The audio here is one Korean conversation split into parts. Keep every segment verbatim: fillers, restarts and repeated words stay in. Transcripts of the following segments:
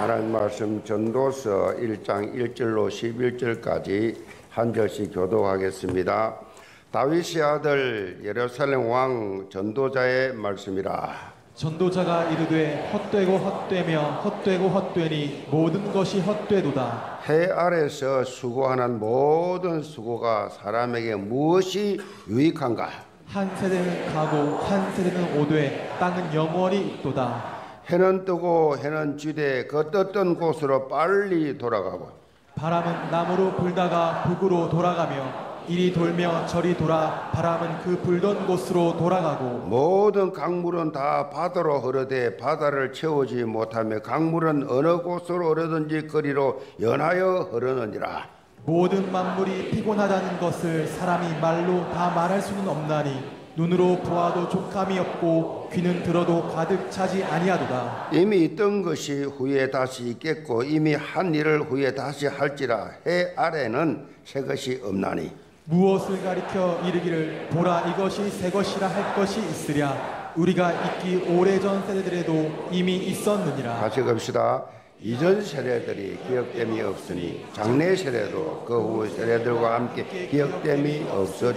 하나님 말씀 전도서 일 장 일 절로 십일 절까지 한 절씩 교독하겠습니다. 다윗의 아들 예루살렘 왕 전도자의 말씀이라. 전도자가 이르되 헛되고 헛되며 헛되고 헛되니 모든 것이 헛되도다. 해 아래서 수고하는 모든 수고가 사람에게 무엇이 유익한가? 한 세대는 가고 한 세대는 오되 땅은 영원히 있도다. 해는 뜨고 해는 지되 그 떴던 곳으로 빨리 돌아가고 바람은 남으로 불다가 북으로 돌아가며 이리 돌며 저리 돌아 바람은 그 불던 곳으로 돌아가고 모든 강물은 다 바다로 흐르되 바다를 채우지 못하며 강물은 어느 곳으로 흐르든지 거리로 연하여 흐르느니라. 모든 만물이 피곤하다는 것을 사람이 말로 다 말할 수는 없나니 눈으로 보아도 족함이 없고 귀는 들어도 가득 차지 아니하도다. 이미 있던 것이 후에 다시 있겠고 이미 한 일을 후에 다시 할지라. 해 아래는 새 것이 없나니 무엇을 가리켜 이르기를 보라 이것이 새 것이라 할 것이 있으랴. 우리가 있기 오래전 세대들에도 이미 있었느니라. 같이 갑시다. 이전 세대들이 기억됨이 없으니 장래 세대도 그 후 세대들과 함께 기억됨이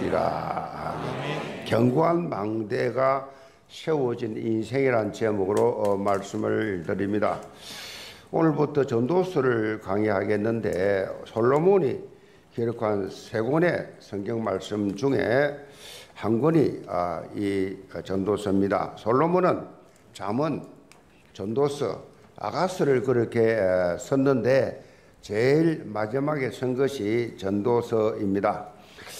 없으리라. 아멘. 견고한 망대가 세워진 인생이란 제목으로 어, 말씀을 드립니다. 오늘부터 전도서를 강의하겠는데 솔로몬이 기록한 세 권의 성경 말씀 중에 한 권이 아, 이 전도서입니다. 솔로몬은 잠언, 전도서, 아가서를 그렇게 썼는데 제일 마지막에 쓴 것이 전도서입니다.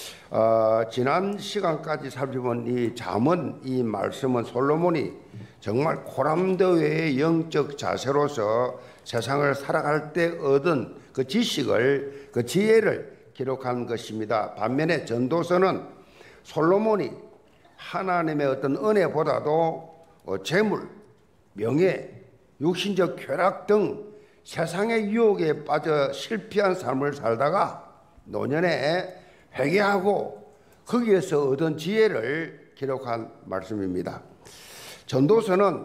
어, 지난 시간까지 살펴본 이 잠언, 이 말씀은 솔로몬이 정말 고람더위의 영적 자세로서 세상을 살아갈 때 얻은 그 지식을, 그 지혜를 기록한 것입니다. 반면에 전도서는 솔로몬이 하나님의 어떤 은혜보다도 어, 재물, 명예, 육신적 쾌락 등 세상의 유혹에 빠져 실패한 삶을 살다가 노년에 회개하고 거기에서 얻은 지혜를 기록한 말씀입니다. 전도서는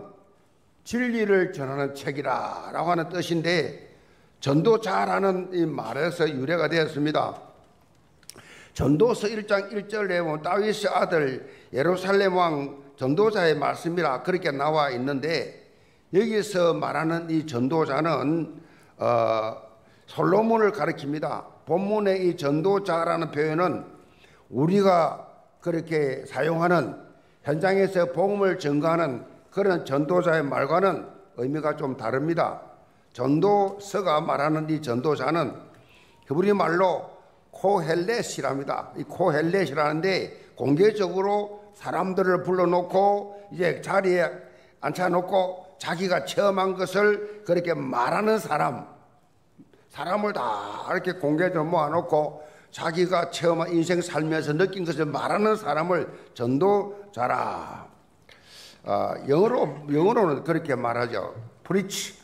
진리를 전하는 책이라 라고 하는 뜻인데 전도자라는 이 말에서 유래가 되었습니다. 전도서 일 장 일 절에 보면 다윗의 아들 예루살렘 왕 전도자의 말씀이라 그렇게 나와 있는데 여기서 말하는 이 전도자는 어, 솔로몬을 가리킵니다. 본문의 이 전도자라는 표현은 우리가 그렇게 사용하는 현장에서 복음을 전가하는 그런 전도자의 말과는 의미가 좀 다릅니다. 전도서가 말하는 이 전도자는 히브리 말로 코헬렛이랍니다. 이 코헬렛이라는데 공개적으로 사람들을 불러놓고 이제 자리에 앉혀놓고 자기가 체험한 것을 그렇게 말하는 사람, 사람을 다 이렇게 공개적으로 모아놓고 자기가 체험한 인생 살면서 느낀 것을 말하는 사람을 전도자라. 어, 영어로, 영어로는 그렇게 말하죠. preach,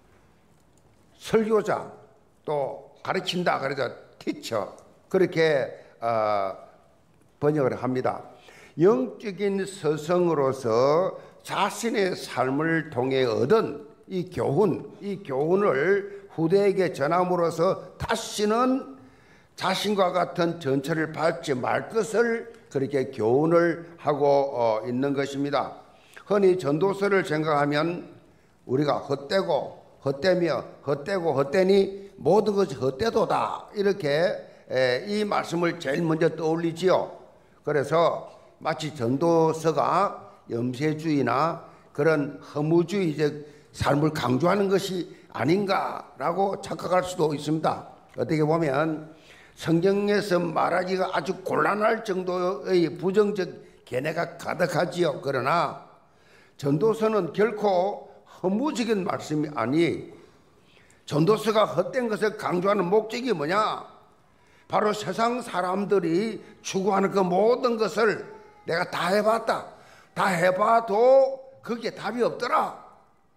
설교자, 또 가르친다 그래서 teacher, 그렇게 어, 번역을 합니다. 영적인 서성으로서 자신의 삶을 통해 얻은 이 교훈, 이 교훈을 후대에게 전함으로써 다시는 자신과 같은 전철을 밟지 말 것을 그렇게 교훈을 하고 어, 있는 것입니다. 흔히 전도서를 생각하면 우리가 헛되고 헛되며 헛되고 헛되니 모든 것이 헛되도다 이렇게 에, 이 말씀을 제일 먼저 떠올리지요. 그래서 마치 전도서가 염세주의나 그런 허무주의적 삶을 강조하는 것이 아닌가라고 착각할 수도 있습니다. 어떻게 보면 성경에서 말하기가 아주 곤란할 정도의 부정적 견해가 가득하지요. 그러나 전도서는 결코 허무적인 말씀이 아니, 전도서가 헛된 것을 강조하는 목적이 뭐냐? 바로 세상 사람들이 추구하는 그 모든 것을 내가 다 해봤다. 다 해봐도 그게 답이 없더라.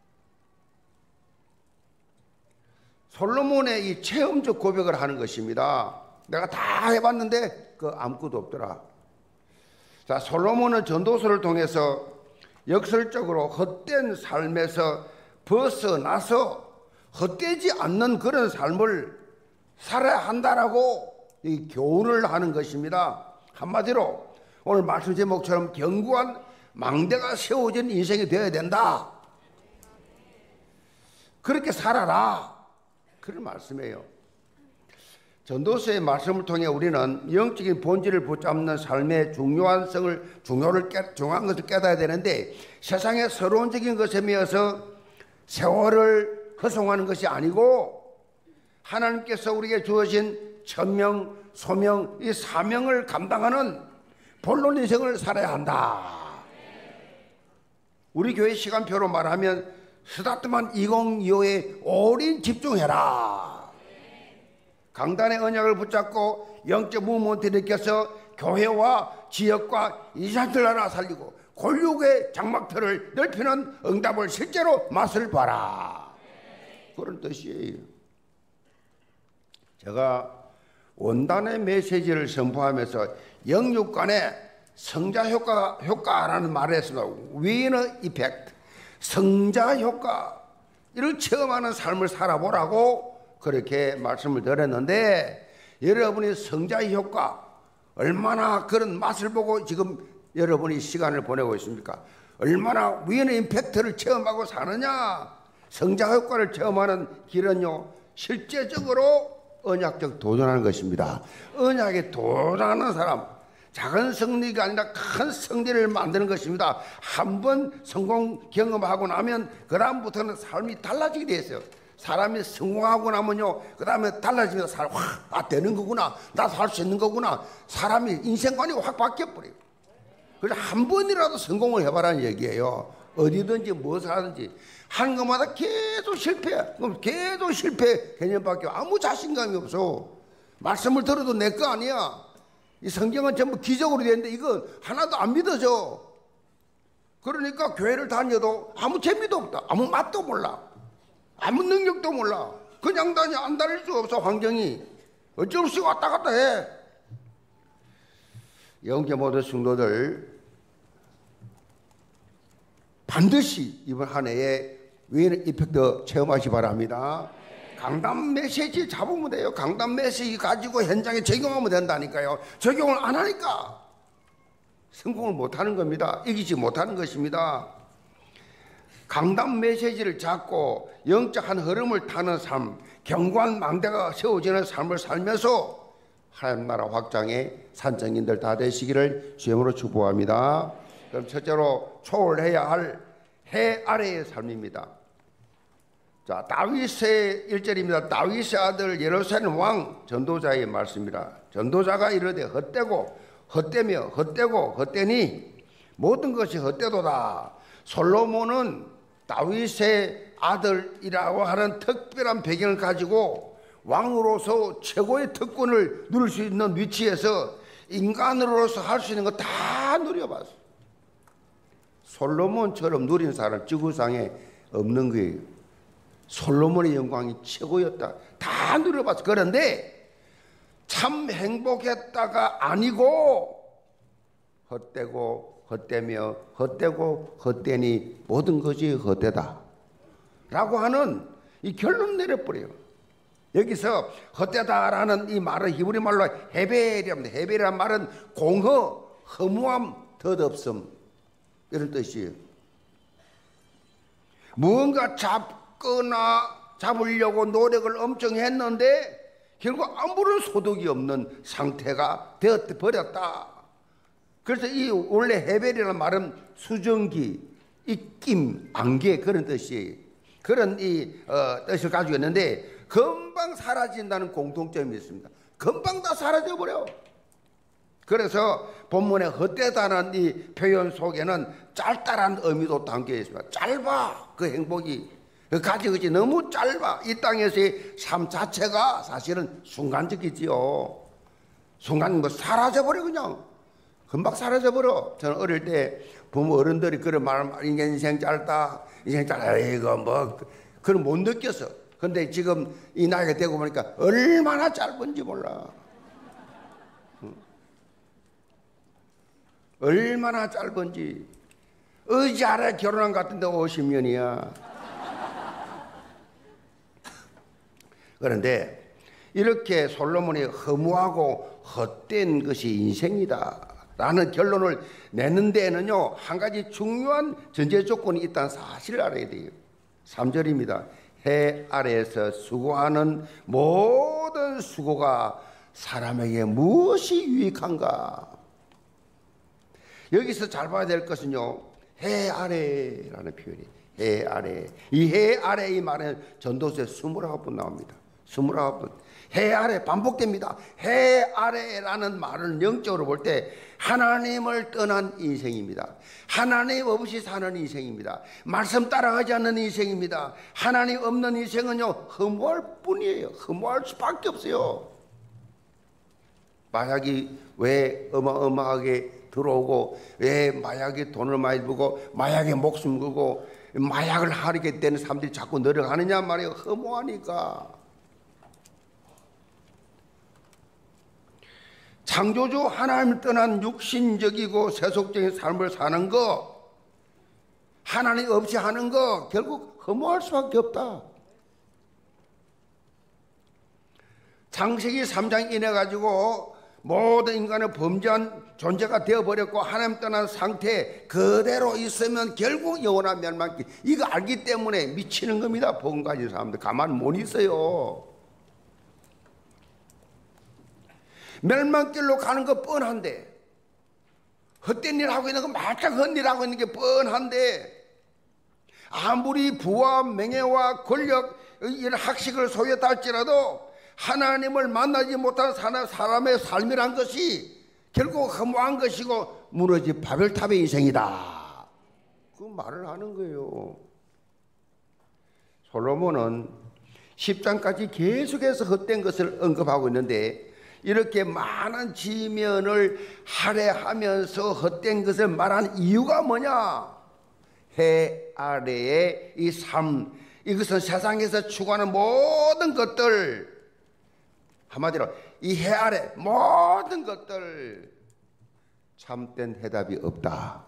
솔로몬의 이 체험적 고백을 하는 것입니다. 내가 다 해봤는데 그 아무것도 없더라. 자, 솔로몬은 전도서를 통해서 역설적으로 헛된 삶에서 벗어나서 헛되지 않는 그런 삶을 살아야 한다라고 이 교훈을 하는 것입니다. 한마디로 오늘 말씀 제목처럼 견고한 망대가 세워진 인생이 되어야 된다. 그렇게 살아라. 그런 말씀이에요. 전도서의 말씀을 통해 우리는 영적인 본질을 붙잡는 삶의 중요한 성을, 중요를 깨, 중요한 것을 깨달아야 되는데 세상의 서론적인 것에 매여서 세월을 허송하는 것이 아니고 하나님께서 우리에게 주어진 천명, 소명, 이 사명을 감당하는 본론 인생을 살아야 한다. 우리 교회 시간표로 말하면 스타트만 이천이십오에 올인 집중해라. 강단의 언약을 붙잡고 영적 무브먼트를 일으켜서 교회와 지역과 이산틀 나라 살리고 골육의 장막틀을 넓히는 응답을 실제로 맛을 봐라. 그런 뜻이에요. 제가 원단의 메시지를 선포하면서 영육 간의 성자 효과, 효과라는 말을 했습니다. 위너 이펙트. 성자 효과. 이를 체험하는 삶을 살아보라고 그렇게 말씀을 드렸는데 여러분이 성자의 효과 얼마나 그런 맛을 보고 지금 여러분이 시간을 보내고 있습니까? 얼마나 위너 임팩트를 체험하고 사느냐? 성자 효과를 체험하는 길은요 실제적으로 언약적 도전하는 것입니다. 언약에 도전하는 사람, 작은 승리가 아니라 큰 승리를 만드는 것입니다. 한 번 성공 경험하고 나면 그 다음부터는 삶이 달라지게 돼 있어요. 사람이 성공하고 나면요 그 다음에 달라지면서 사람 확 아, 되는 거구나, 나도 할 수 있는 거구나. 사람이 인생관이 확 바뀌어버려요. 그래서 한 번이라도 성공을 해봐라는 얘기예요. 어디든지 무엇을 하든지 하는 것마다 계속 실패. 그럼 계속 실패 개념밖에 아무 자신감이 없어. 말씀을 들어도 내 거 아니야. 이 성경은 전부 기적으로 되는데 이건 하나도 안 믿어져. 그러니까 교회를 다녀도 아무 재미도 없다. 아무 맛도 몰라. 아무 능력도 몰라. 그냥 다녀. 안 다닐 수 없어. 환경이 어쩔 수 없이 왔다 갔다 해. 영계 모든 성도들 반드시 이번 한 해에 위너 이펙트 체험하시 바랍니다. 강단 메시지 잡으면 돼요. 강단 메시지 가지고 현장에 적용하면 된다니까요. 적용을 안 하니까 성공을 못하는 겁니다. 이기지 못하는 것입니다. 강단 메시지를 잡고 영적 한 흐름을 타는 삶, 견고한 망대가 세워지는 삶을 살면서 하나님 나라 확장의 산정인들 다 되시기를 주님으로 축복합니다. 그럼 첫째로 초월해야 할 해 아래의 삶입니다. 자, 다윗의 일 절입니다. 다윗의 아들 예루살렘 왕 전도자의 말씀이라. 전도자가 이르되 헛되고 헛되며 헛되고 헛되니 모든 것이 헛되도다. 솔로몬은 다윗의 아들이라고 하는 특별한 배경을 가지고 왕으로서 최고의 특권을 누릴 수 있는 위치에서 인간으로서 할 수 있는 거 다 누려봤어. 솔로몬처럼 누린 사람 지구상에 없는 거예요. 솔로몬의 영광이 최고였다. 다 누려봤어. 그런데 참 행복했다가 아니고 헛되고 헛되며 헛되고 헛되니 모든 것이 헛되다 라고 하는 이 결론 내려버려요. 여기서 헛되다라는 이 말은 히브리 말로 헤벨이랍니다. 헤벨이란 말은 공허, 허무함, 덧없음 이런 뜻이에요. 무언가 잡거나 잡으려고 노력을 엄청 했는데 결국 아무런 소득이 없는 상태가 되어버렸다. 그래서 이 원래 헤벨이라는 말은 수증기, 입김, 안개 그런 뜻이에요. 그런 이 어, 뜻을 가지고 있는데 금방 사라진다는 공통점이 있습니다. 금방 다 사라져버려. 그래서 본문에 헛되다는 이 표현 속에는 짧다라는 의미도 담겨 있습니다. 짧아 그 행복이 가진 것이 너무 짧아. 이 땅에서의 삶 자체가 사실은 순간적이지요. 순간 뭐 사라져버려. 그냥 금방 사라져버려. 저는 어릴 때 부모 어른들이 그런 말을 인생 짧다 인생 짧다 이거 뭐 그걸 못 느꼈어. 근데 지금 이 나이가 되고 보니까 얼마나 짧은지 몰라. 얼마나 짧은지. 의지 아래 결혼한 것 같은데 오십 년이야. 그런데 이렇게 솔로몬이 허무하고 헛된 것이 인생이다 라는 결론을 내는 데에는요 한 가지 중요한 전제 조건이 있다는 사실을 알아야 돼요. 삼 절입니다. 해 아래에서 수고하는 모든 수고가 사람에게 무엇이 유익한가. 여기서 잘 봐야 될 것은요 해 아래라는 표현이에요. 해 아래. 이 해 아래 이 말은 전도서에 스물아홉 번 나옵니다. 스물아홉 번. 해 아래 반복됩니다. 해 아래라는 말은 영적으로 볼 때 하나님을 떠난 인생입니다. 하나님 없이 사는 인생입니다. 말씀 따라가지 않는 인생입니다. 하나님 없는 인생은요 허무할 뿐이에요. 허무할 수밖에 없어요. 마약이 왜 어마어마하게 들어오고 왜 마약에 돈을 많이 부고 마약에 목숨 걸고 마약을 하게 되는 사람들이 자꾸 늘어가느냐 말이에요. 허무하니까. 창조주 하나님을 떠난 육신적이고 세속적인 삶을 사는 거, 하나님 없이 하는 거 결국 허무할 수밖에 없다. 창세기 삼 장 인해 가지고 모든 인간은 범죄한 존재가 되어버렸고 하나님 떠난 상태 그대로 있으면 결국 영원한 멸망길, 이거 알기 때문에 미치는 겁니다. 복음 가진 사람들 가만 못 있어요. 멸망길로 가는 거 뻔한데, 헛된 일 하고 있는 거 말짝 헛일 하고 있는 게 뻔한데, 아무리 부와 명예와 권력 이런 학식을 소유했다 할지라도 하나님을 만나지 못한 사람의 삶이란 것이 결국 허무한 것이고 무너진 바벨탑의 인생이다. 그 말을 하는 거예요. 솔로몬은 십 장까지 계속해서 헛된 것을 언급하고 있는데, 이렇게 많은 지면을 할애하면서 헛된 것을 말한 이유가 뭐냐? 해 아래의 이 삶, 이것은 세상에서 추구하는 모든 것들, 한마디로 이 해 아래 모든 것들 참된 해답이 없다.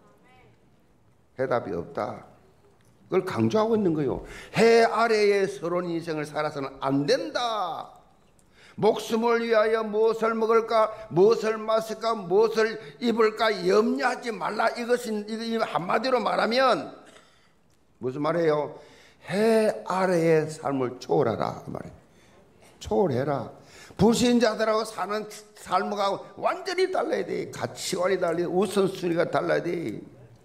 해답이 없다. 그걸 강조하고 있는 거예요. 해 아래의 서러운 인생을 살아서는 안 된다. 목숨을 위하여 무엇을 먹을까, 무엇을 마실까, 무엇을 입을까 염려하지 말라. 이것은 이거 한마디로 말하면 무슨 말이에요? 해 아래의 삶을 초월하라 그 말이에요. 초월해라. 불신자들하고 사는 삶하고 완전히 달라야 돼. 가치관이 달라야 돼. 우선순위가 달라야 돼.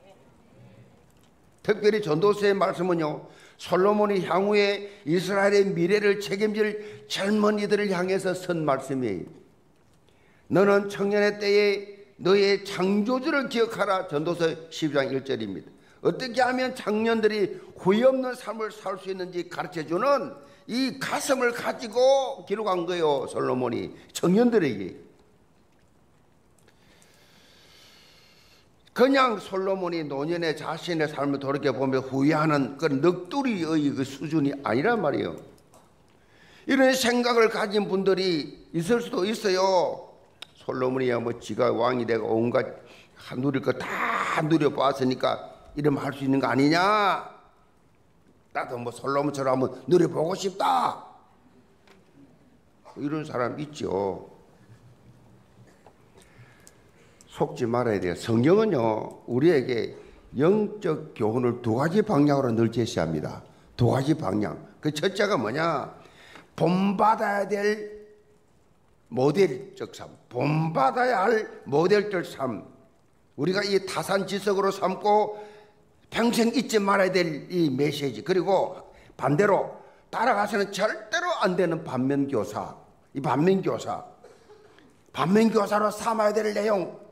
특별히 전도서의 말씀은요, 솔로몬이 향후에 이스라엘의 미래를 책임질 젊은이들을 향해서 쓴 말씀이에요. 너는 청년의 때에 너의 창조주를 기억하라. 전도서 십이 장 일 절입니다. 어떻게 하면 청년들이 후회 없는 삶을 살 수 있는지 가르쳐주는 이 가슴을 가지고 기록한 거예요. 솔로몬이 청년들에게. 그냥 솔로몬이 노년의 자신의 삶을 돌이켜보며 후회하는 그런 넋두리의 그 수준이 아니란 말이에요. 이런 생각을 가진 분들이 있을 수도 있어요. 솔로몬이야 뭐 지가 왕이 되고 온갖 누릴 거 다 누려봤으니까 이러면 할 수 있는 거 아니냐? 나도 뭐 솔로몬처럼 한번 누려보고 싶다. 이런 사람 있죠. 속지 말아야 돼요. 성경은요, 우리에게 영적 교훈을 두 가지 방향으로 늘 제시합니다. 두 가지 방향. 그 첫째가 뭐냐? 본받아야 될 모델적 삶, 본받아야 할 모델적 삶, 우리가 이 타산지석으로 삼고 평생 잊지 말아야 될 이 메시지, 그리고 반대로 따라가서는 절대로 안 되는 반면교사, 이 반면교사, 반면교사로 삼아야 될 내용,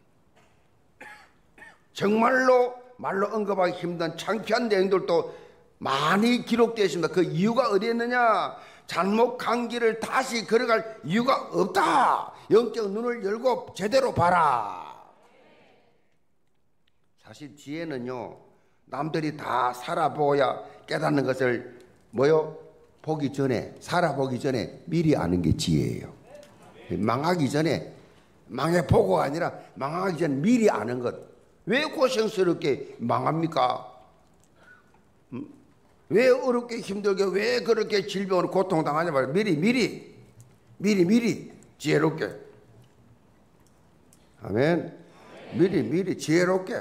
정말로 말로 언급하기 힘든 창피한 내용들도 많이 기록되어 있습니다. 그 이유가 어디에 있느냐? 잘못한 길을 다시 걸어갈 이유가 없다. 영적 눈을 열고 제대로 봐라. 사실 지혜는요, 남들이 다 살아보야 깨닫는 것을 뭐요? 보기 전에, 살아보기 전에 미리 아는 게 지혜예요. 망하기 전에, 망해보고가 아니라 망하기 전에 미리 아는 것. 왜 고생스럽게 망합니까? 음? 왜 어렵게 힘들게 왜 그렇게 질병으로 고통당하냐 말이야. 미리 미리 미리 미리 지혜롭게. 아멘. 미리 미리 지혜롭게.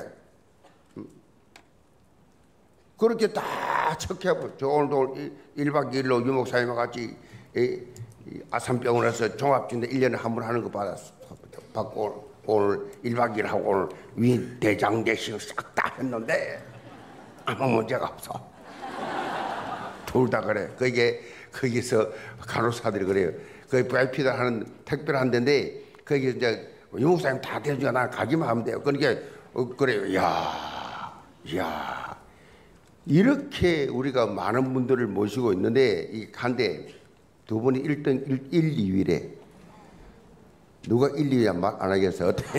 그렇게 다 척해보. 저 오늘도 일 박 이 일로 유목사님과 같이 이, 이 아산병원에서 종합진료 일 년에 한 번 하는 거 받았어. 받고 오늘 일 박 이 일 하고 오늘 위 대장내시경 싹 다 했는데 아무 문제가 없어. 둘 다 그래. 그게 거기서 간호사들이 그래요. 그 브이아이피들 하는 택배를 한다는데 거기 이제 유목사님 다 대주니까 나 가기만 하면 돼요. 그러니까 어, 그래요. 야, 야. 이렇게 우리가 많은 분들을 모시고 있는데 이 한데 두 분이 일 등, 일, 이 위래. 누가 일, 이 위 말 안 하겠어? 어때?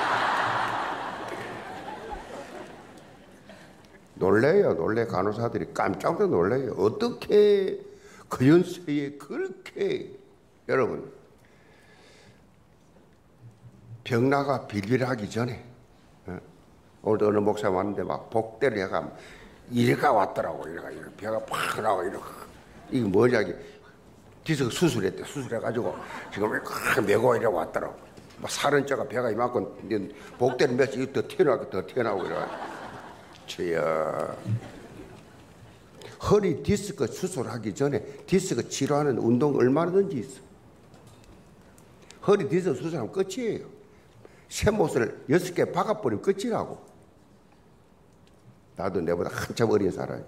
놀래요, 놀래. 간호사들이 깜짝 놀래요. 어떻게 그 연세에 그렇게 여러분 병나가 빌빌하기 전에 어? 오늘도 어느 목사 왔는데 막 복대를 해가 이래가 왔더라고. 이래가 이래 배가 팍 나와 이래가 이게 뭐냐 이게 뒤에서 수술했대. 수술해가지고 지금 이렇게 메고 이래 왔더라고. 막 살은자가 배가 이만큼 복대를 맺지 더 튀어나오고 더 튀어나오고 이래. 주여. 허리 디스크 수술하기 전에 디스크 치료하는 운동 얼마든지 있어. 허리 디스크 수술하면 끝이에요. 쇠못을 여섯 개 박아버리면 끝이라고. 나도 내보다 한참 어린 사람이에요.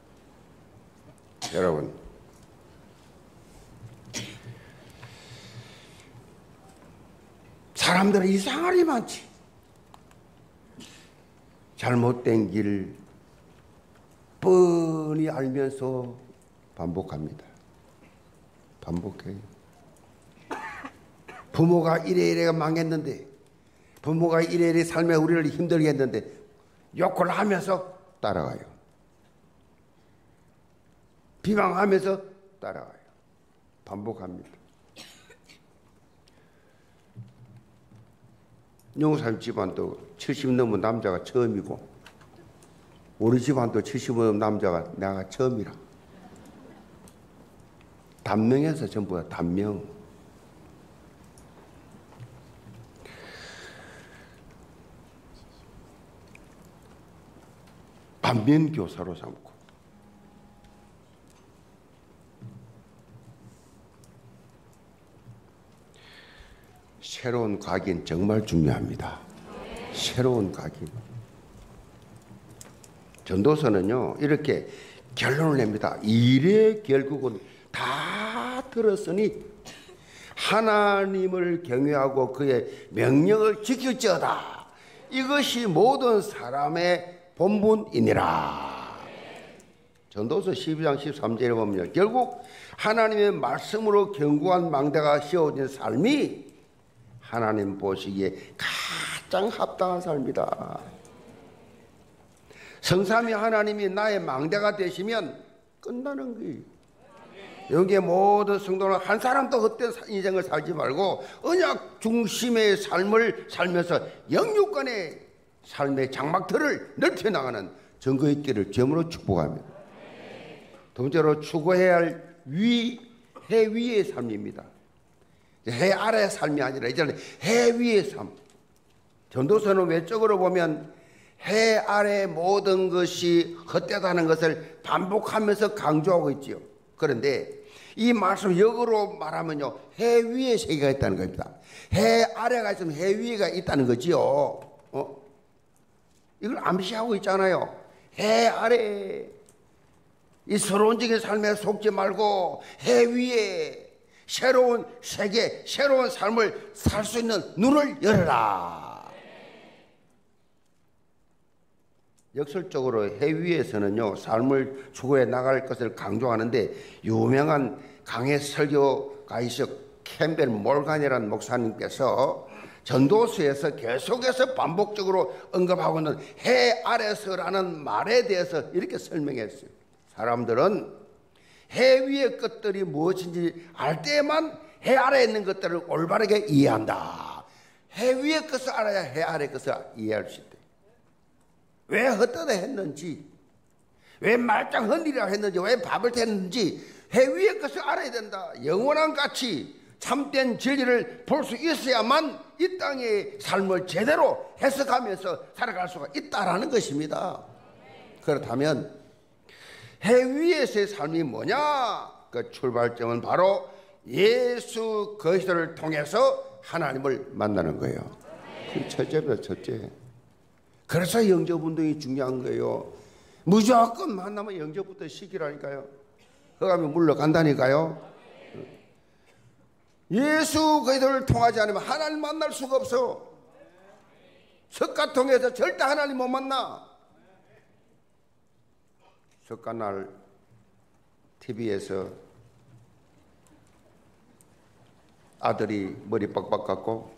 여러분, 사람들은 이상하리 많지. 잘못된 길 뻔히 알면서 반복합니다. 반복해요. 부모가 이래이래 망했는데, 부모가 이래이래 삶에 우리를 힘들게 했는데 욕을 하면서 따라가요. 비방하면서 따라가요. 반복합니다. 영사님 집안도 칠십 넘은 남자가 처음이고 우리 집안도 칠십 넘은 남자가 내가 처음이라. 단명해서 전부 다 단명. 반면교사로 삼고 새로운 각인 정말 중요합니다. 새로운 각인. 전도서는요 이렇게 결론을 냅니다. 이래 결국은 다 들었으니 하나님을 경외하고 그의 명령을 지킬지어다. 이것이 모든 사람의 본분이니라. 전도서 십이 장 십삼 절에 보면 결국 하나님의 말씀으로 견고한 망대가 씌워진 삶이 하나님 보시기에 가장 합당한 삶이다. 성삼위 하나님이 나의 망대가 되시면 끝나는 거예요. 여기에 모든 성도는 한 사람도 헛된 인생을 살지 말고 언약 중심의 삶을 살면서 영육간의 삶의 장막들을 넓혀나가는 증거의 길을 점으로 축복합니다. 두 번째로 추구해야 할 위, 해 위의 삶입니다. 해 아래의 삶이 아니라 이제는 해 위의 삶. 전도서는 외적으로 보면 해 아래의 모든 것이 헛되다는 것을 반복하면서 강조하고 있지요. 그런데 이 말씀 역으로 말하면요 해 위에 세계가 있다는 겁니다. 해 아래가 있으면 해 위가 있다는 거지요. 어? 이걸 암시하고 있잖아요. 해 아래 이 서론적인 삶에 속지 말고 해 위에 새로운 세계, 새로운 삶을 살 수 있는 눈을 열어라. 역설적으로 해 위에서는요 삶을 추구해 나갈 것을 강조하는데 유명한 강해 설교가이셔 캠벨 몰간이라는 목사님께서 전도서에서 계속해서 반복적으로 언급하고 있는 해 아래서라는 말에 대해서 이렇게 설명했어요. 사람들은 해 위의 것들이 무엇인지 알 때만 해 아래에 있는 것들을 올바르게 이해한다. 해 위의 것을 알아야 해 아래의 것을 이해할 수 있다. 왜 헛되다 했는지, 왜 말짱 헌일이라 했는지, 왜 밥을 댔는지 해 위의 것을 알아야 된다. 영원한 가치, 참된 진리를 볼 수 있어야만 이 땅의 삶을 제대로 해석하면서 살아갈 수가 있다라는 것입니다. 그렇다면 해 위에서의 삶이 뭐냐? 그 출발점은 바로 예수 그리스도를 통해서 하나님을 만나는 거예요. 그 첫째입니다. 첫째. 그래서 영접운동이 중요한 거예요. 무조건 만나면 영접부터 시키라니까요. 그러면 물러간다니까요. 예수 그리스도를 통하지 않으면 하나님 만날 수가 없어. 석가 통해서 절대 하나님 못 만나. 석가날 티비에서 아들이 머리 빡빡 깎고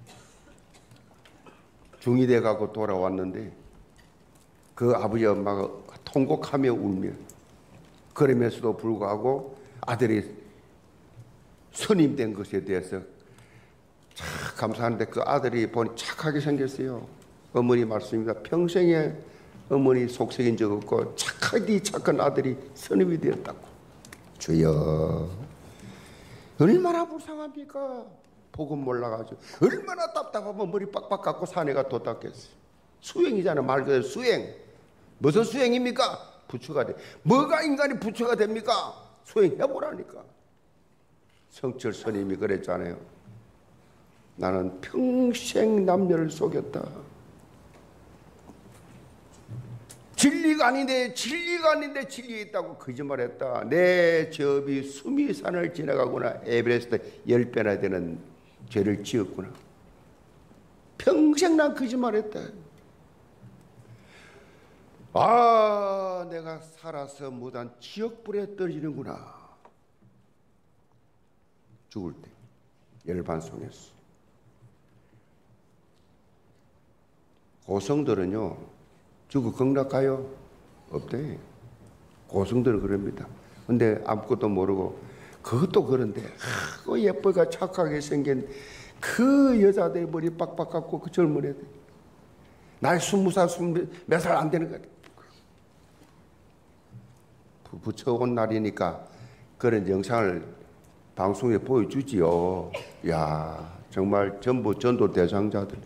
중이 돼 가고 돌아왔는데 그 아버지 엄마가 통곡하며 울며, 그러면서도 불구하고 아들이 선임 된 것에 대해서 참 감사한데 그 아들이 보니 착하게 생겼어요. 어머니 말씀입니다. 평생에 어머니 속썩인 적 없고 착하디 착한 아들이 선임이 되었다고. 주여, 얼마나 불쌍합니까? 복음 몰라가지고 얼마나 답답하면 머리 빡빡 깎고 사내가 도닦겠어요. 수행이잖아요. 말 그대로 수행. 무슨 수행입니까? 부처가 돼. 뭐가 인간이 부처가 됩니까? 수행해보라니까. 성철 스님이 그랬잖아요. 나는 평생 남녀를 속였다. 진리가 아닌데 진리가 아닌데 진리에 있다고 거짓말했다. 내 접이 수미산을 지나가구나. 에베레스트 열 배나 되는 죄를 지었구나. 평생 난 거짓말했다. 아, 내가 살아서 무단 지옥불에 떨어지는구나. 죽을 때 열반송했어. 고성들은요, 죽어 극락가요? 없대. 고성들은 그럽니다. 근데 아무것도 모르고, 그것도 그런데, 아, 그 예쁘가 착하게 생긴 그 여자들 머리 빡빡 깎고 그 젊은 애들. 나이 스무 살, 스무 몇 살 안 되는 거야. 부처 온 날이니까 그런 영상을 방송에 보여주지요. 야, 정말 전부 전도 대상자들.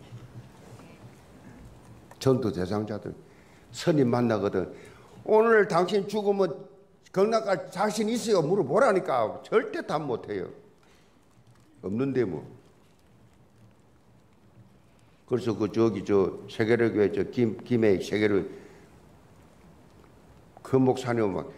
전도 대상자들. 스님 만나거든. 오늘 당신 죽으면 극락갈 자신 있어요? 물어보라니까. 절대 답 못해요. 없는데 뭐. 그래서 그 저기 저 세계로교회 저 김, 김해 세계로 그 목사님 막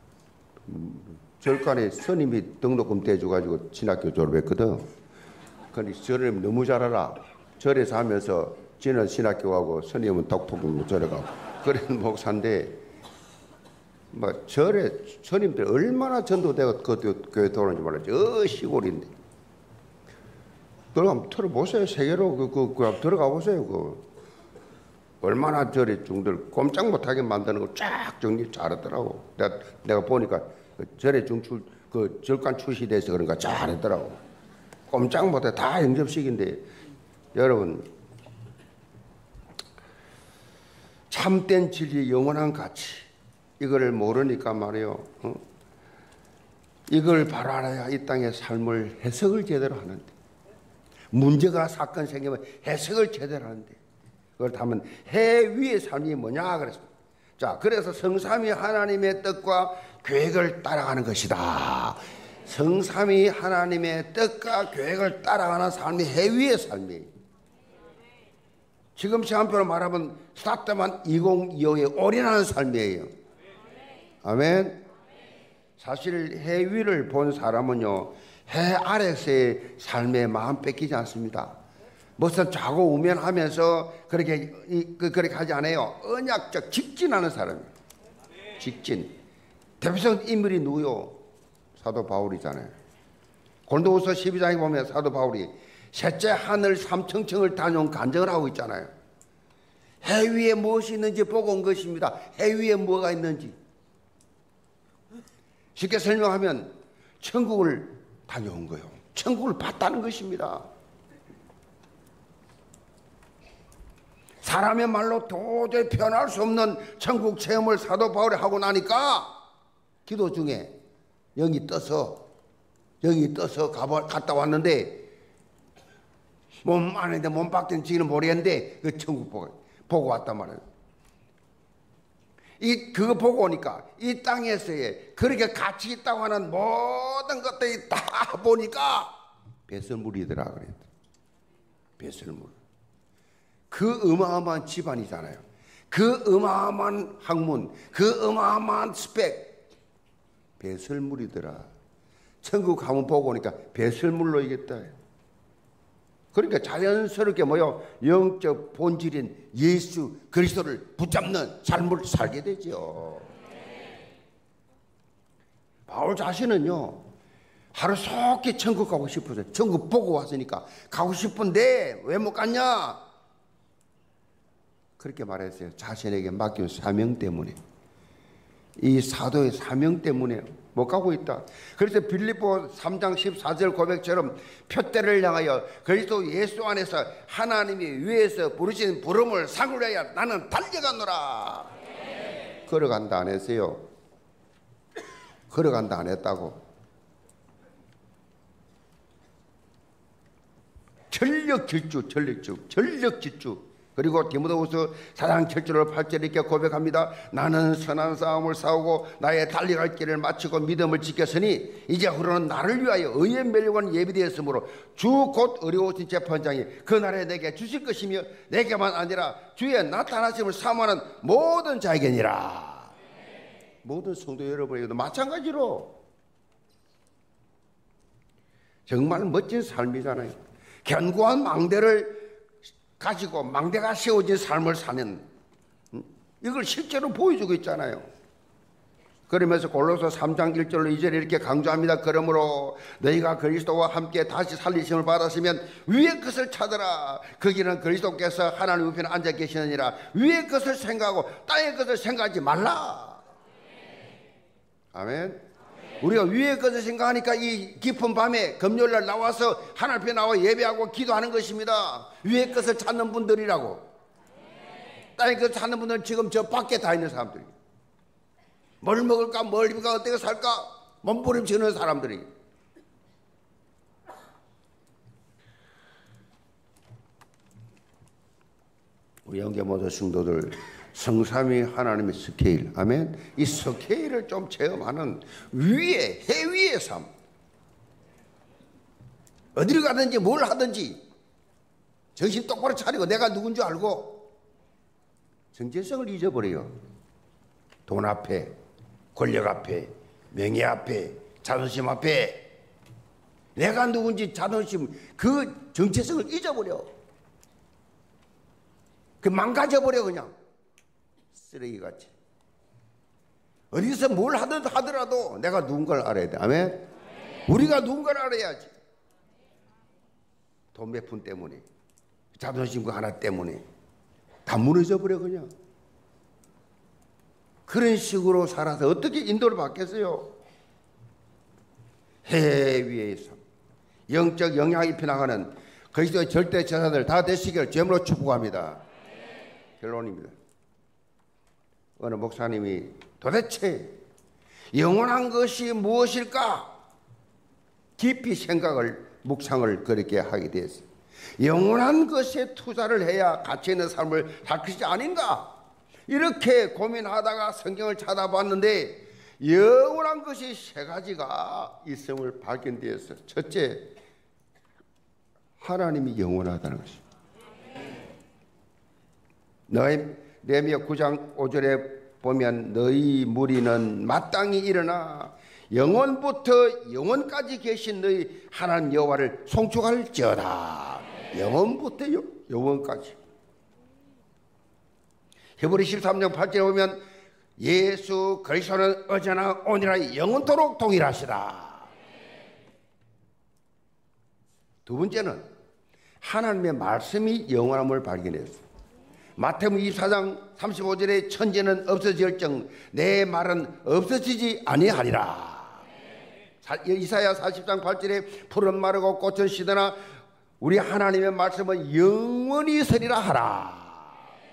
절간에 스님이 등록금 대줘가지고 신학교 졸업했거든. 근데 저를 너무 잘 알아. 절에서 하면서 지는 신학교 가고 스님은 독토공 절에 가고 그런 목사인데, 뭐 절에 스님들 얼마나 전도되고 그 교회 돌아오는지 몰라요. 저 시골인데. 들어가면 들어보세요. 세계로 그, 그, 그 들어가 보세요. 그 얼마나 절에 중들 꼼짝 못하게 만드는 걸 쫙 정리 잘하더라고. 내가 내가 보니까 그 절에 중출 그 절간 출시돼서 그런가 잘했더라고. 꼼짝 못해 다 영접식인데, 여러분 참된 진리, 영원한 가치 이거를 모르니까 말이에요. 어? 이걸 바로 알아야 이 땅의 삶을 해석을 제대로 하는데, 문제가 사건 생기면 해석을 제대로 하는데, 그걸 하면 해 위의 삶이 뭐냐 그랬습니다. 자, 그래서 성삼위 하나님의 뜻과 계획을 따라가는 것이다. 성삼위 하나님의 뜻과 계획을 따라가는 삶이 해 위의 삶이에요. 지금 시간표로 말하면 스타트만 이천이십오에 올인하는 삶이에요. 아멘. 사실 해 위를 본 사람은요, 해 아래서의 삶에 마음 뺏기지 않습니다. 무슨 자고 우면하면서 그렇게 그렇게 하지 않아요. 언약적 직진하는 사람이에요. 직진. 대표적 인물이 누구요? 사도 바울이잖아요. 고린도후서 십이 장에 보면 사도 바울이 셋째 하늘 삼층층을 다녀온 간증을 하고 있잖아요. 해 위에 무엇이 있는지 보고 온 것입니다. 해 위에 뭐가 있는지. 쉽게 설명하면 천국을 다녀온 거예요. 천국을 봤다는 것입니다. 사람의 말로 도저히 표현할 수 없는 천국 체험을 사도 바울이 하고 나니까 기도 중에 영이 떠서 영이 떠서 가봐, 갔다 왔는데 몸 안에 몸 밖에는 지는 모르겠는데 그 천국 보고, 보고 왔단 말이에요. 이 그거 보고 오니까 이 땅에서의 그렇게 가치 있다고 하는 모든 것들이 다 보니까 배설물이더라 그랬다. 배설물. 그 어마어마한 집안이잖아요. 그 어마어마한 학문, 그 어마어마한 스펙, 배설물이더라. 천국 가면 보고 오니까 배설물로 이겼다. 그러니까 자연스럽게 뭐요? 영적 본질인 예수 그리스도를 붙잡는 삶을 살게 되죠. 바울 자신은요, 하루속히 천국 가고 싶어서 천국 보고 왔으니까 가고 싶은데 왜 못 갔냐? 그렇게 말했어요. 자신에게 맡긴 사명 때문에. 이 사도의 사명 때문에 못 가고 있다. 그래서 빌립보 삼 장 십사 절 고백처럼 표대를 향하여 그리스도 예수 안에서 하나님이 위에서 부르신 부름을 상을 위하여 나는 달려가노라. 네. 걸어간다 안 했어요. 걸어간다 안 했다고. 전력 질주, 전력 질주, 전력 질주. 그리고 디모데후서 사 장 칠 절 팔 절 이렇게 고백합니다. 나는 선한 싸움을 싸우고 나의 달려갈 길을 마치고 믿음을 지켰으니 이제 후로는 나를 위하여 의의 멸류관 예비되었으므로 주 곧 의로우신 재판장이 그 날에 내게 주실 것이며 내게만 아니라 주의 나타나심을 사모하는 모든 자에게니라. 모든 성도 여러분에게도 마찬가지로 정말 멋진 삶이잖아요. 견고한 망대를 가지고 망대가 세워진 삶을 사는, 이걸 실제로 보여주고 있잖아요. 그러면서 골로새 삼 장 일 절로 이 절에 이렇게 강조합니다. 그러므로 너희가 그리스도와 함께 다시 살리심을 받았으면 위의 것을 찾으라. 거기는 그리스도께서 하나님 우편에 앉아 계시느니라. 위의 것을 생각하고 땅의 것을 생각하지 말라. 아멘. 우리가 위의 것을 생각하니까 이 깊은 밤에 금요일날 나와서 하나님 앞에 나와 예배하고 기도하는 것입니다. 위의 것을 찾는 분들이라고. 땅의 것을 찾는 분들은 지금 저 밖에 다 있는 사람들이. 뭘 먹을까, 뭘 입을까, 어떻게 살까 몸부림치는 사람들이. 우리 영계 모든 성도들, 성삼위 하나님의 스케일, 아멘. 이 스케일을 좀 체험하는 위에, 해위의 삶. 어디를 가든지 뭘 하든지 정신 똑바로 차리고 내가 누군지 알고 정체성을 잊어버려요. 돈 앞에, 권력 앞에, 명예 앞에, 자존심 앞에 내가 누군지 자존심, 그 정체성을 잊어버려. 그 망가져버려. 그냥 쓰레기같이. 어디서 뭘 하든 하더라도 내가 누군가를 알아야 돼. 아멘. 네. 우리가 누군가를 알아야지. 돈 몇 푼 때문에, 자존심과 하나 때문에 다 무너져 버려. 그냥 그런 식으로 살아서 어떻게 인도를 받겠어요? 해 위의 삶, 영적 영향이 입혀나가는 그리스도의 절대 제사들 다 되시기를 제물로 축복합니다. 네. 결론입니다. 어느 목사님이 도대체 영원한 것이 무엇일까? 깊이 생각을, 묵상을 그렇게 하게 됐어요. 영원한 것에 투자를 해야 가치 있는 삶을 살 것이 아닌가? 이렇게 고민하다가 성경을 찾아봤는데 영원한 것이 세 가지가 있음을 발견되었어요. 첫째, 하나님이 영원하다는 것입니다. 너희 레미야 구 장 오 절에 보면 너희 무리는 마땅히 일어나 영원부터 영원까지 계신 너희 하나님 여호와를 송축할지어다. 영원부터 영원까지. 히브리 십삼 장 팔 절에 보면 예수 그리스도는 어제나 오늘나 영원토록 동일하시다. 두 번째는 하나님의 말씀이 영원함을 발견했어요. 마태복음 이십사 장 삼십오 절에 천지는 없어질정 내 말은 없어지지 아니하리라. 이사야 사십 장 팔 절에 풀은 마르고 꽃은 시드나 우리 하나님의 말씀은 영원히 서리라 하라.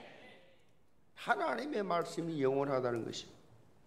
하나님의 말씀이 영원하다는 것입니다.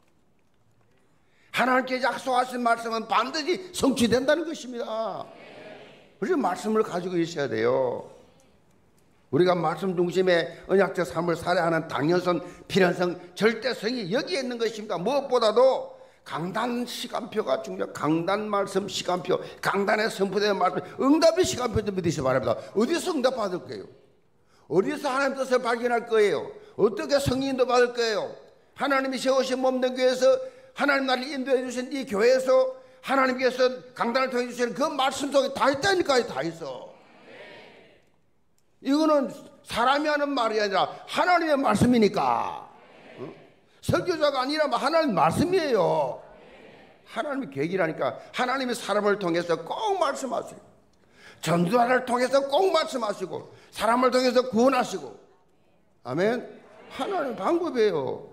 하나님께 약속하신 말씀은 반드시 성취된다는 것입니다. 그래서 말씀을 가지고 있어야 돼요. 우리가 말씀 중심의 언약적 삶을 살아야 하는 당연성, 필연성, 절대성이 여기에 있는 것입니다. 무엇보다도 강단 시간표가 중요해요. 강단 말씀 시간표, 강단에 선포되는 말씀, 응답의 시간표 좀 믿으시기 바랍니다. 어디서 응답 받을 거예요? 어디서 하나님 뜻을 발견할 거예요? 어떻게 성인도 받을 거예요? 하나님이 세우신 몸된 교회에서, 하나님 나를 인도해 주신 이 교회에서 하나님께서 강단을 통해 주시는 그 말씀 속에 다 있다니까요. 다 있어. 이거는 사람이 하는 말이 아니라 하나님의 말씀이니까. 어? 설교자가 아니라 하나님 말씀이에요. 하나님의 계획이라니까. 하나님이 사람을 통해서 꼭 말씀하시고, 전도자를 통해서 꼭 말씀하시고, 사람을 통해서 구원하시고. 아멘. 하나님의 방법이에요.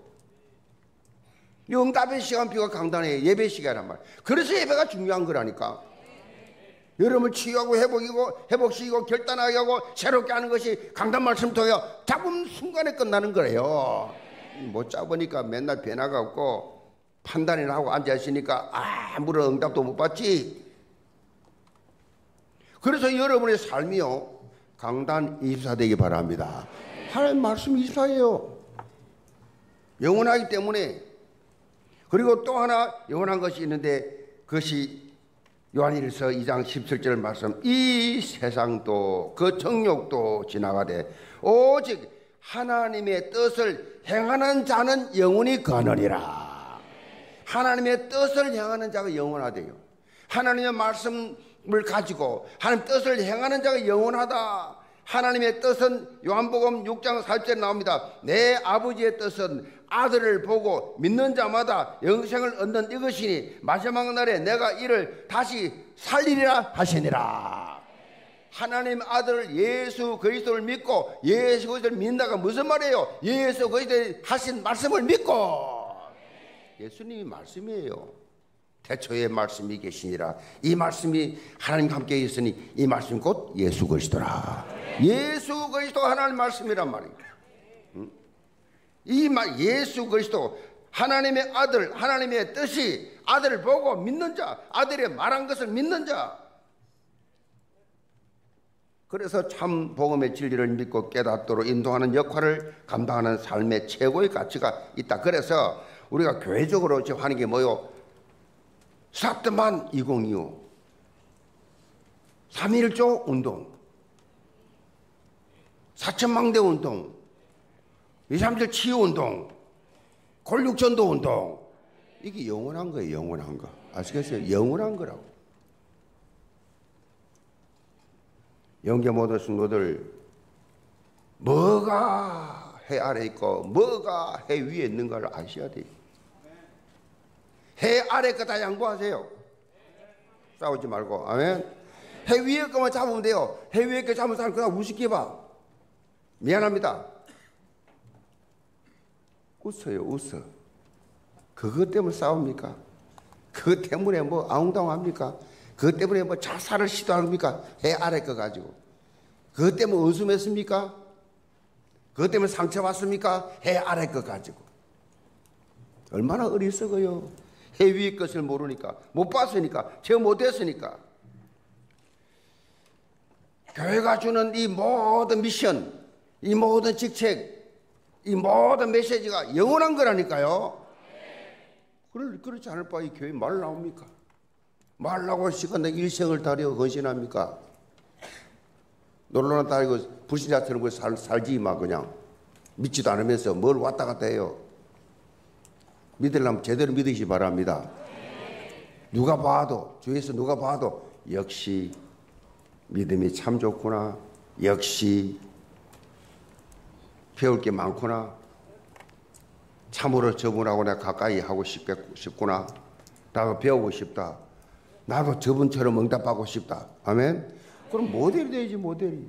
응답의 시간표가 강단에 예배 시간이란 말이에요. 그래서 예배가 중요한 거라니까. 여러분을 치유하고 회복이고 회복시키고 결단하게 하고 새롭게 하는 것이 강단 말씀을 통해 잡은 순간에 끝나는 거예요. 못 잡으니까 맨날 변화가 없고 판단이나 하고 앉아있으니까 아무런 응답도 못 받지. 그래서 여러분의 삶이요, 강단 이십사 되기 바랍니다. 하나님 말씀 이십사예요. 영원하기 때문에. 그리고 또 하나 영원한 것이 있는데, 그것이 요한일서 이 장 십칠 절 말씀, 이 세상도 그 정욕도 지나가되 오직 하나님의 뜻을 행하는 자는 영원히 거느리라. 하나님의 뜻을 행하는 자가 영원하대요. 하나님의 말씀을 가지고 하나님 뜻을 행하는 자가 영원하다. 하나님의 뜻은 요한복음 육 장 사 절에 나옵니다. 내 아버지의 뜻은 아들을 보고 믿는 자마다 영생을 얻는 이것이니 마지막 날에 내가 이를 다시 살리리라 하시니라. 하나님 아들 예수 그리스도를 믿고, 예수 그리스도를 믿는다가 무슨 말이에요? 예수 그리스도의 하신 말씀을 믿고. 예수님이 말씀이에요. 태초에 말씀이 계시니라. 이 말씀이 하나님과 함께 있으니 이 말씀 곧 예수 그리스도라. 예수 그리스도 하나님 말씀이란 말이에요. 이 말 예수 그리스도 하나님의 아들, 하나님의 뜻이 아들을 보고 믿는 자, 아들의 말한 것을 믿는 자. 그래서 참 복음의 진리를 믿고 깨닫도록 인도하는 역할을 감당하는 삶의 최고의 가치가 있다. 그래서 우리가 교회적으로 지금 하는 게 뭐요? 스탑드만 이천이십오 삼일조 운동, 사천망대 운동, 이삼칠 치유 운동, 골육전도 운동. 이게 영원한 거예요. 영원한 거. 아시겠어요? 영원한 거라고. 영계 모든 성도들, 뭐가 해 아래 있고 뭐가 해 위에 있는가를 아셔야 돼요. 해 아래 거 다 양보하세요. 싸우지 말고. 아멘. 해 위에 거만 잡으면 돼요. 해 위에 거 잡으면 사람 그냥 우습게 봐. 미안합니다. 웃어요. 웃어. 그것 때문에 싸웁니까? 그것 때문에 뭐 아웅다웅합니까? 그것 때문에 뭐 자살을 시도합니까? 해 아래 거 가지고. 그것 때문에 의심했습니까? 그것 때문에 상처받습니까? 해 아래 거 가지고. 얼마나 어리석어요. 해 위의 것을 모르니까, 못 봤으니까, 제가 못했으니까. 교회가 주는 이 모든 미션, 이 모든 직책, 이 모든 메시지가 영원한 거라니까요. 그럴, 그렇지 않을 바에 교회 말 나옵니까? 말 나고 시간 내 일생을 다려 헌신합니까? 놀러나 다니고 불신자처럼 살, 살지 마. 그냥 믿지도 않으면서 뭘 왔다 갔다 해요. 믿으려면 제대로 믿으시기 바랍니다. 누가 봐도, 주위에서 누가 봐도 역시 믿음이 참 좋구나, 역시 배울 게 많구나, 참으로 저분하고 내가 가까이 하고 싶구나, 나도 배우고 싶다, 나도 저분처럼 응답하고 싶다. 아멘. 그럼 모델이 되지. 모델이.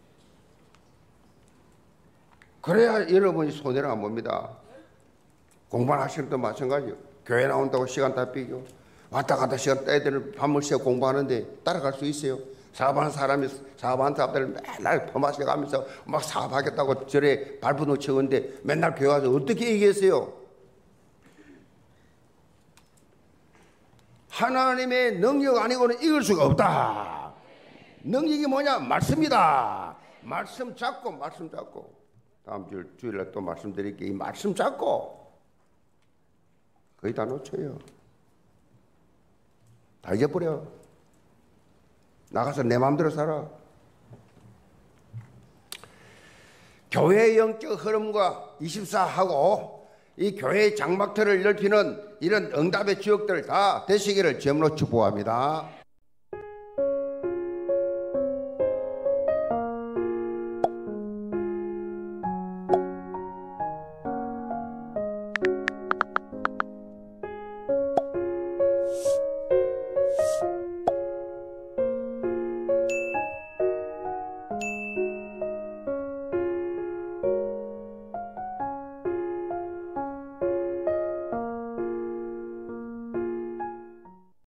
그래야 여러분이 손해를 안 봅니다. 공부하시는 것도 마찬가지요. 교회 나온다고 시간 다 삐고 왔다 갔다 시간 애들을 밤을 새워 공부하는데 따라갈 수 있어요? 사업하는 사람이 사업하는 사람들 맨날 퍼마셔가면서 막 사업하겠다고 절에 발부둥 치는데 맨날 교회 와서 어떻게 얘기했어요? 하나님의 능력 아니고는 이길 수가 없다. 능력이 뭐냐? 말씀이다. 말씀 잡고 말씀 잡고 다음 주 주일날 또 말씀드릴게요. 이 말씀 잡고 거의 다 놓쳐요. 다 잊어버려. 나가서 내 마음대로 살아. 교회의 영적 흐름과 이십사하고 이 교회의 장막틀을 넓히는 이런 응답의 지역들 다 되시기를 주님으로 축복합니다.